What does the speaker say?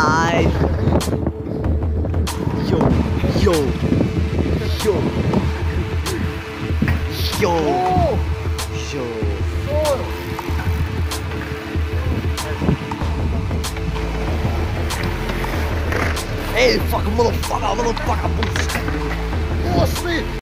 Bye. Yo, yo, yo, yo, yo. Hey, fucking motherfucker, motherfucker, bullshit. Pussy!